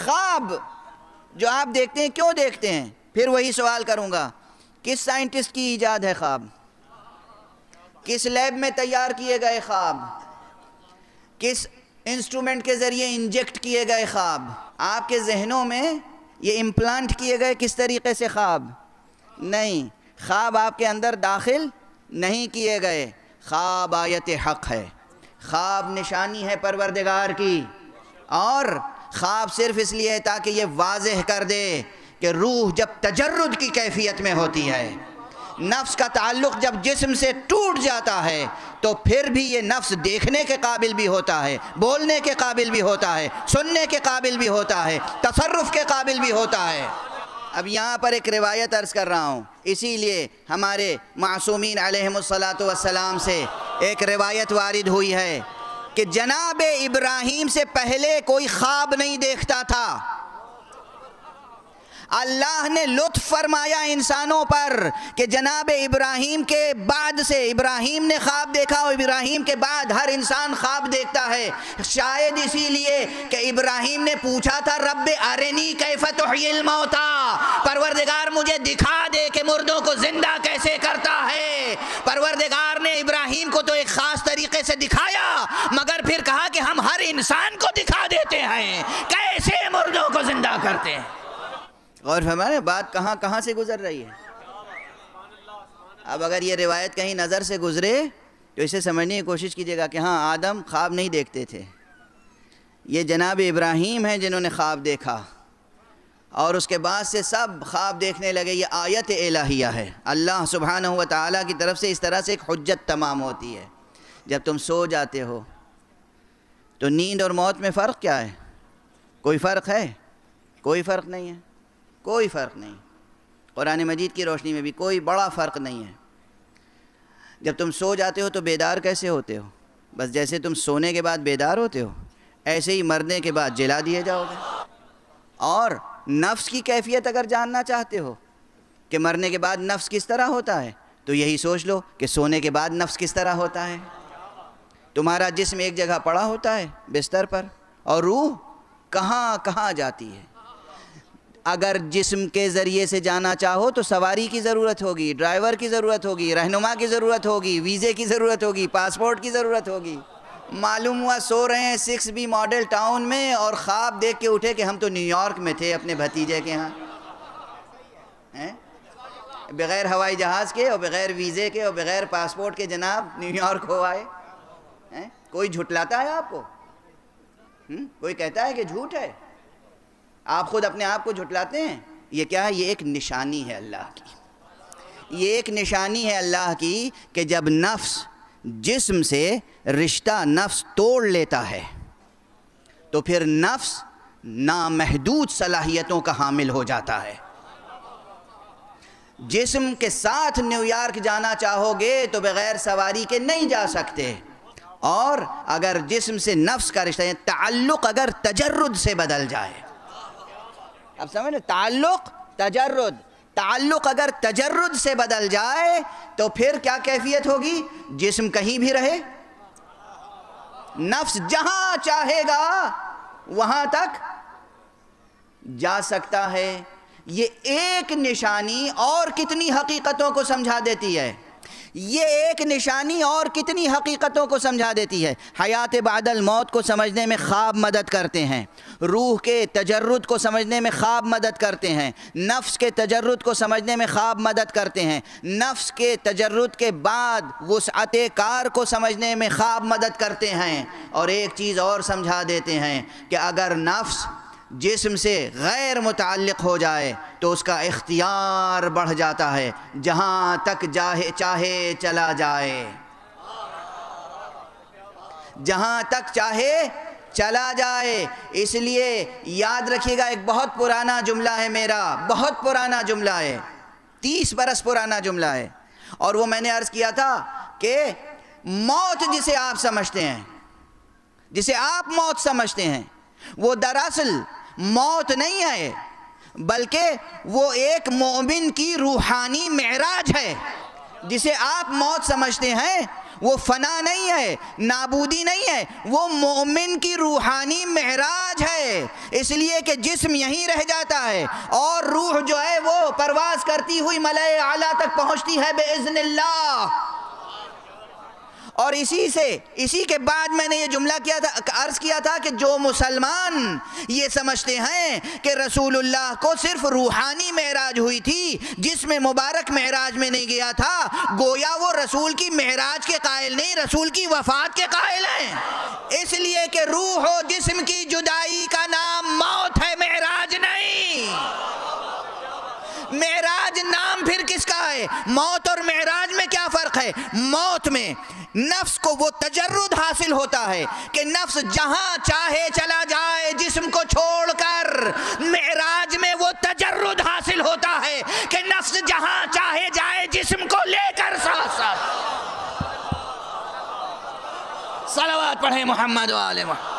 خواب جو آپ دیکھتے ہیں کیوں دیکھتے ہیں؟ پھر وہی سوال کروں گا، کس سائنٹسٹ کی ایجاد ہے خواب؟ کس لیب میں تیار کیے گئے خواب؟ کس انسٹرومنٹ کے ذریعے انجیکٹ کیے گئے خواب؟ آپ کے ذہنوں میں یہ امپلانٹ کیے گئے کس طریقے سے خواب؟ نہیں، خواب آپ کے اندر داخل نہیں کیے گئے۔ خواب آیت حق ہے، خواب نشانی ہے پروردگار کی، اور خواب صرف اس لیے ہے تاکہ یہ واضح کر دے کہ روح جب تجرد کی کیفیت میں ہوتی ہے، نفس کا تعلق جب جسم سے ٹوٹ جاتا ہے، تو پھر بھی یہ نفس دیکھنے کے قابل بھی ہوتا ہے، بولنے کے قابل بھی ہوتا ہے، سننے کے قابل بھی ہوتا ہے، تصرف کے قابل بھی ہوتا ہے۔ اب یہاں پر ایک روایت عرض کر رہا ہوں، اسی لیے ہمارے معصومین علیہم الصلاۃ سے ایک روایت وارد ہوئی ہے کہ جناب ابراہیم سے پہلے کوئی خواب نہیں دیکھتا تھا۔ اللہ نے لطف فرمایا انسانوں پر کہ جناب ابراہیم کے بعد سے ابراہیم نے خواب دیکھا، اور ابراہیم کے بعد ہر انسان خواب دیکھتا ہے۔ شاید اسی لیے کہ ابراہیم نے پوچھا تھا رب ارنی کیف تحیی الموتی، پروردگار مجھے دکھا دے کہ مردوں کو زندہ کیسے کرتا ہے۔ پروردگار نے ابراہیم کو تو ایک خاص طریقے سے دکھایا، مگر پھر کہا کہ ہم ہر انسان کو دکھا دیتے ہیں کیسے مردوں کو زندہ کرتے ہیں۔ اور ہمارے بات کہاں کہاں سے گزر رہی ہے۔ اب اگر یہ روایت کہیں نظر سے گزرے تو اسے سمجھنے کی کوشش کیجیے گا کہ ہاں آدم خواب نہیں دیکھتے تھے، یہ جناب ابراہیم ہیں جنہوں نے خواب دیکھا، اور اس کے بعد سے سب خواب دیکھنے لگے۔ یہ آیت الہیہ ہے، اللہ سبحانہ و تعالیٰ کی طرف سے اس طرح سے ایک حجت تمام ہوتی ہے۔ جب تم سو جاتے ہو تو نیند اور موت میں فرق کیا ہے؟ کوئی فرق ہے؟ کوئی فرق نہیں ہے، کوئی فرق نہیں۔ قرآن مجید کی روشنی میں بھی کوئی بڑا فرق نہیں ہے۔ جب تم سو جاتے ہو تو بیدار کیسے ہوتے ہو؟ بس جیسے تم سونے کے بعد بیدار ہوتے ہو، ایسے ہی مرنے کے بعد جلا دیے جاؤ گے۔ اور نفس کی کیفیت اگر جاننا چاہتے ہو کہ مرنے کے بعد نفس کس طرح ہوتا ہے، تو یہی سوچ لو کہ سونے کے بعد نفس کس طرح ہوتا ہے۔ تمہارا جسم ایک جگہ پڑا ہوتا ہے بستر پر، اور روح کہاں کہاں جاتی ہے۔ اگر جسم کے ذریعے سے جانا چاہو تو سواری کی ضرورت ہوگی، ڈرائیور کی ضرورت ہوگی، رہنما کی ضرورت ہوگی، ویزے کی ضرورت ہوگی، پاسپورٹ کی ضرورت ہوگی۔ معلوم ہوا سو رہے ہیں 6B ماڈل ٹاؤن میں، اور خواب دیکھ کے اٹھے کہ ہم تو نیو یارک میں تھے اپنے بھتیجے کے ہاں، بغیر ہوائی جہاز کے اور بغیر ویزے کے اور بغیر پاسپورٹ کے جناب نیو یارک ہو آئے۔ کوئی جھٹلاتا ہے آپ کو؟ کوئی کہتا ہے کہ جھوٹ ہے؟ آپ خود اپنے آپ کو جھٹلاتے ہیں۔ یہ کیا ہے؟ یہ ایک نشانی ہے اللہ کی، یہ ایک نشانی ہے اللہ کی کہ جب نفس جسم سے رشتہ نفس توڑ لیتا ہے تو پھر نفس نامحدود صلاحیتوں کا حامل ہو جاتا ہے۔ جسم کے ساتھ نیو یارک جانا چاہو گے تو بغیر سواری کے نہیں جا سکتے، اور اگر جسم سے نفس کا رشتہ تعلق اگر تجرد سے بدل جائے، اب سمجھیں، تعلق اگر تجرد سے بدل جائے تو پھر کیا کیفیت ہوگی؟ جسم کہیں بھی رہے، نفس جہاں چاہے گا وہاں تک جا سکتا ہے۔ یہ ایک نشانی اور کتنی حقیقتوں کو سمجھا دیتی ہے، یہ ایک نشانی اور کتنی حقیقتوں کو سمجھا دیتی ہے۔ حیات بعد الموت کو سمجھنے میں خواب مدد کرتے ہیں، روح کے تجرد کو سمجھنے میں خواب مدد کرتے ہیں، نفس کے تجرد کو سمجھنے میں خواب مدد کرتے ہیں، نفس کے تجرد کے بعد وسعت کار کو سمجھنے میں خواب مدد کرتے ہیں، اور ایک چیز اور سمجھا دیتے ہیں کہ اگر نفس جسم سے غیر متعلق ہو جائے تو اس کا اختیار بڑھ جاتا ہے، جہاں تک چاہے چلا جائے، جہاں تک چاہے چلا جائے۔ اس لیے یاد رکھیے گا، ایک بہت پرانا جملہ ہے میرا، بہت پرانا جملہ ہے، 30 برس پرانا جملہ ہے، اور وہ میں نے عرض کیا تھا کہ موت جسے آپ سمجھتے ہیں، جسے آپ موت سمجھتے ہیں، وہ دراصل موت نہیں ہے، بلکہ وہ ایک مومن کی روحانی معراج ہے۔ جسے آپ موت سمجھتے ہیں وہ فنا نہیں ہے، نابودی نہیں ہے، وہ مومن کی روحانی معراج ہے، اس لیے کہ جسم یہیں رہ جاتا ہے اور روح جو ہے وہ پرواز کرتی ہوئی ملائے اعلیٰ تک پہنچتی ہے باذن اللہ۔ اور اسی کے بعد میں نے یہ جملہ عرض کیا تھا کہ جو مسلمان یہ سمجھتے ہیں کہ رسول اللہ کو صرف روحانی معراج ہوئی تھی، جسم مبارک معراج میں نہیں گیا تھا، گویا وہ رسول کی معراج کے قائل نہیں، رسول کی وفات کے قائل ہیں، اس لیے کہ روح و جسم کی جدائی کا نام موت ہے، معراج نہیں۔ معراج نام پھر کس کا ہے؟ موت اور معراج میں کیا فرق ہے؟ موت میں نفس کو وہ تجرد حاصل ہوتا ہے کہ نفس جہاں چاہے چلا جائے جسم کو چھوڑ کر، معراج میں وہ تجرد حاصل ہوتا ہے کہ نفس جہاں چاہے جائے جسم کو لے کر ساتھ ساتھ۔ صلوات پڑھیں محمد و آل محمد۔